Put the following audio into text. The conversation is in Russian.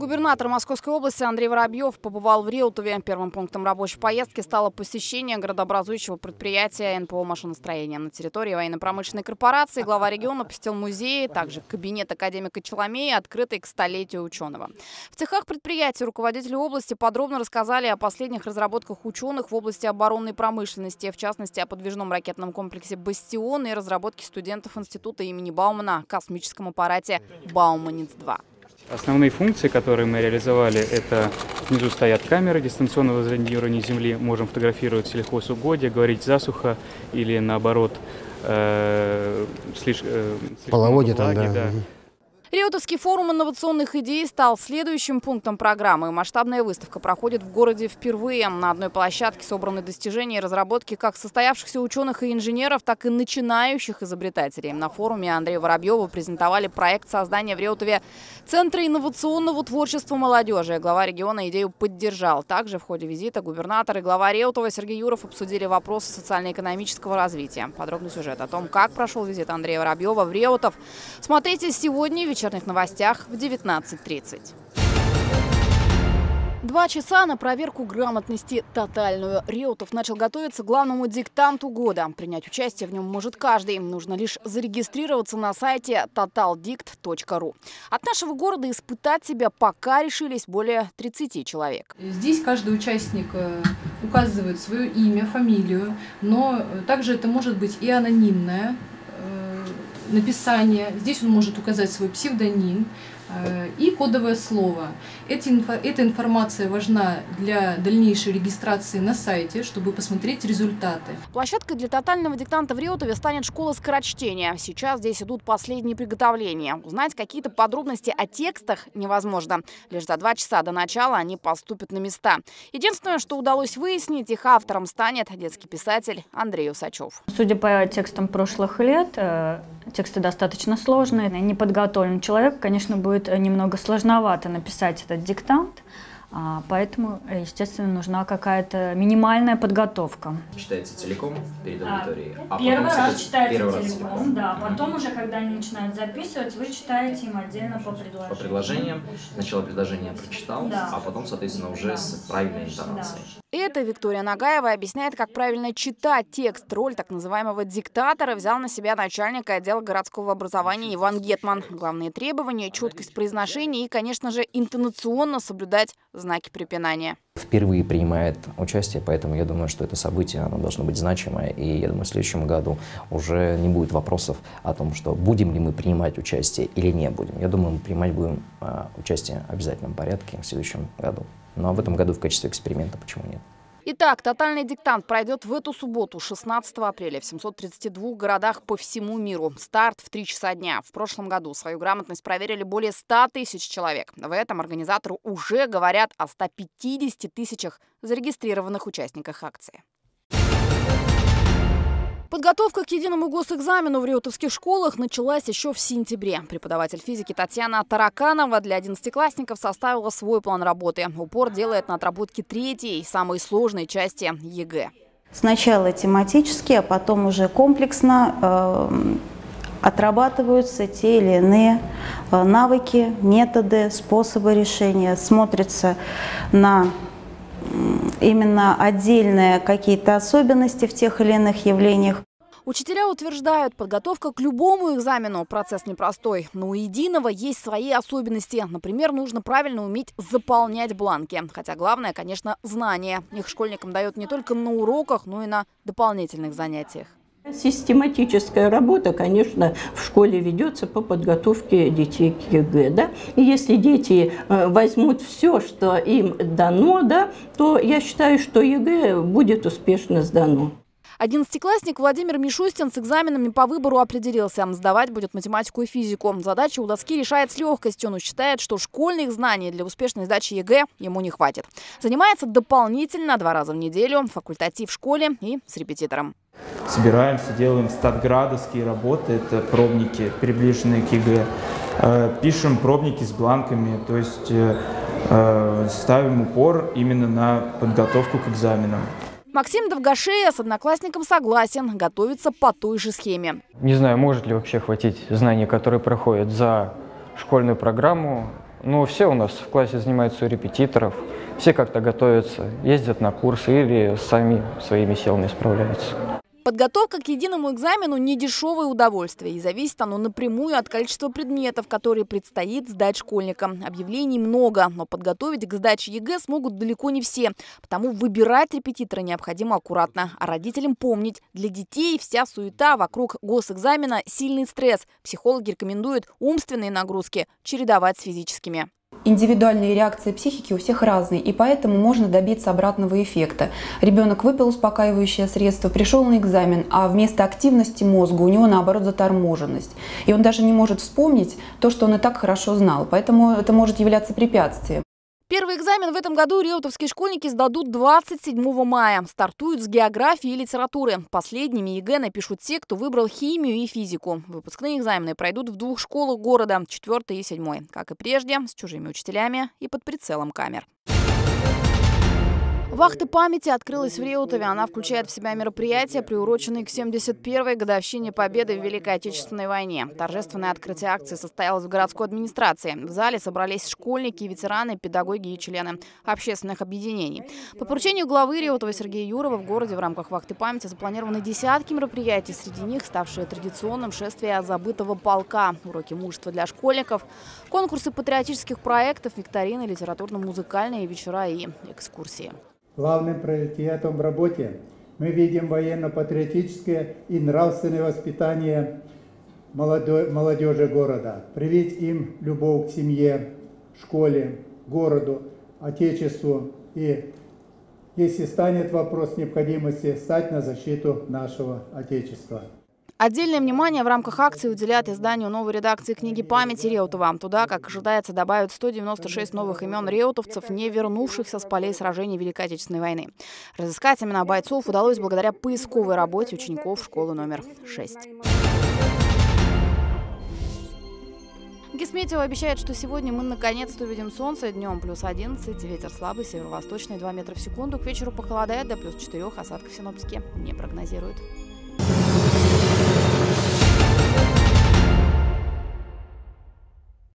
Губернатор Московской области Андрей Воробьев побывал в Реутове. Первым пунктом рабочей поездки стало посещение городообразующего предприятия НПО «Машиностроение». На территории военно-промышленной корпорации глава региона посетил музей, также кабинет академика Челомея, открытый к столетию ученого. В цехах предприятия руководители области подробно рассказали о последних разработках ученых в области оборонной промышленности, в частности, о подвижном ракетном комплексе «Бастион» и разработке студентов института имени Баумана о космическом аппарате «Бауманец-2». Основные функции, которые мы реализовали, это внизу стоят камеры дистанционного зондирования Земли. Можем фотографировать сельхозугодия, говорить засуха или наоборот половодье там, да. Реутовский форум инновационных идей стал следующим пунктом программы. Масштабная выставка проходит в городе впервые. На одной площадке собраны достижения и разработки как состоявшихся ученых и инженеров, так и начинающих изобретателей. На форуме Андрею Воробьеву презентовали проект создания в Реутове Центра инновационного творчества молодежи. Глава региона идею поддержал. Также в ходе визита губернатор и глава Реутова Сергей Юров обсудили вопросы социально-экономического развития. Подробный сюжет о том, как прошел визит Андрея Воробьева в Реутов, смотрите сегодня в вечерних новостях в 19:30. 2 часа на проверку грамотности тотальную. Реутов начал готовиться к главному диктанту года. Принять участие в нем может каждый. Нужно лишь зарегистрироваться на сайте totaldict.ru. От нашего города испытать себя пока решились более 30 человек. Здесь каждый участник указывает свое имя, фамилию, но также это может быть и анонимное написание. Здесь он может указать свой псевдоним и кодовое слово. Эта информация важна для дальнейшей регистрации на сайте, чтобы посмотреть результаты. Площадкой для тотального диктанта в Реутове станет школа скорочтения. Сейчас здесь идут последние приготовления. Узнать какие-то подробности о текстах невозможно. Лишь за 2 часа до начала они поступят на места. Единственное, что удалось выяснить, их автором станет детский писатель Андрей Усачев. Судя по текстам прошлых лет, тексты достаточно сложные. Неподготовленный человек, конечно, будет немного сложновато написать этот диктант, поэтому, естественно, нужна какая-то минимальная подготовка. Читается целиком перед аудиторией? Первый раз читается целиком, да. Потом уже, когда они начинают записывать, вы читаете им отдельно по предложениям. По предложениям. Сначала предложение прочитал, да, а потом, соответственно, уже с правильной интонацией. Да. Это Виктория Нагаева объясняет, как правильно читать текст. Роль так называемого диктатора взял на себя начальник отдела городского образования Иван Гетман. Главные требования – четкость произношения и, конечно же, интонационно соблюдать знаки препинания. Впервые принимает участие, поэтому я думаю, что это событие оно должно быть значимое. И я думаю, в следующем году уже не будет вопросов о том, что будем ли мы принимать участие или не будем. Я думаю, мы принимать будем участие в обязательном порядке в следующем году. Но в этом году в качестве эксперимента почему нет? Итак, тотальный диктант пройдет в эту субботу, 16 апреля, в 732 городах по всему миру. Старт в 3 часа дня. В прошлом году свою грамотность проверили более 100 тысяч человек. В этом организаторы уже говорят о 150 тысячах зарегистрированных участниках акции. Подготовка к единому госэкзамену в реутовских школах началась еще в сентябре. Преподаватель физики Татьяна Тараканова для 11-классников составила свой план работы. Упор делает на отработке 3-й, самой сложной части ЕГЭ. Сначала тематически, а потом уже комплексно отрабатываются те или иные навыки, методы, способы решения. Смотрится на именно отдельные какие-то особенности в тех или иных явлениях. Учителя утверждают, подготовка к любому экзамену – процесс непростой. Но у единого есть свои особенности. Например, нужно правильно уметь заполнять бланки. Хотя главное, конечно, знания. Их школьникам дают не только на уроках, но и на дополнительных занятиях. Систематическая работа, конечно, в школе ведется по подготовке детей к ЕГЭ. Да? И если дети возьмут все, что им дано, да, то я считаю, что ЕГЭ будет успешно сдано. 11-классник Владимир Мишустин с экзаменами по выбору определился. Сдавать будет математику и физику. Задачи у доски решает с легкостью, но считает, что школьных знаний для успешной сдачи ЕГЭ ему не хватит. Занимается дополнительно 2 раза в неделю, факультатив в школе и с репетитором. Собираемся, делаем статградовские работы, это пробники, приближенные к ЕГЭ. Пишем пробники с бланками, то есть ставим упор именно на подготовку к экзаменам. Максим Довгашея с одноклассником согласен, готовится по той же схеме. Не знаю, может ли вообще хватить знаний, которые проходят за школьную программу. Но все у нас в классе занимаются у репетиторов, все как-то готовятся, ездят на курсы или сами своими силами справляются. Подготовка к единому экзамену – не дешевое удовольствие, и зависит оно напрямую от количества предметов, которые предстоит сдать школьникам. Объявлений много, но подготовить к сдаче ЕГЭ смогут далеко не все. Потому выбирать репетитора необходимо аккуратно. А родителям помнить – для детей вся суета вокруг госэкзамена – сильный стресс. Психологи рекомендуют умственные нагрузки чередовать с физическими. Индивидуальные реакции психики у всех разные, и поэтому можно добиться обратного эффекта. Ребенок выпил успокаивающее средство, пришел на экзамен, а вместо активности мозга у него, наоборот, заторможенность. И он даже не может вспомнить то, что он и так хорошо знал. Поэтому это может являться препятствием. Первый экзамен в этом году реутовские школьники сдадут 27 мая. Стартуют с географии и литературы. Последними ЕГЭ напишут те, кто выбрал химию и физику. Выпускные экзамены пройдут в 2 школах города, 4 и 7. Как и прежде, с чужими учителями и под прицелом камер. Вахта памяти открылась в Реутове. Она включает в себя мероприятия, приуроченные к 71-й годовщине победы в Великой Отечественной войне. Торжественное открытие акции состоялось в городской администрации. В зале собрались школьники, ветераны, педагоги и члены общественных объединений. По поручению главы Реутова Сергея Юрова в городе в рамках вахты памяти запланированы десятки мероприятий. Среди них ставшие традиционным шествие забытого полка, уроки мужества для школьников, конкурсы патриотических проектов, викторины, литературно-музыкальные вечера и экскурсии. Главным приоритетом в работе мы видим военно-патриотическое и нравственное воспитание молодежи города. Привить им любовь к семье, школе, городу, отечеству и, если станет вопрос необходимости, стать на защиту нашего отечества. Отдельное внимание в рамках акции уделят изданию новой редакции книги памяти Реутова. Туда, как ожидается, добавят 196 новых имен реутовцев, не вернувшихся с полей сражений Великой Отечественной войны. Разыскать имена бойцов удалось благодаря поисковой работе учеников школы номер 6. Гисметео обещает, что сегодня мы наконец-то увидим солнце. Днем плюс 11, ветер слабый, северо-восточный 2 метра в секунду. К вечеру похолодает до плюс 4, осадков синоптики не прогнозируют.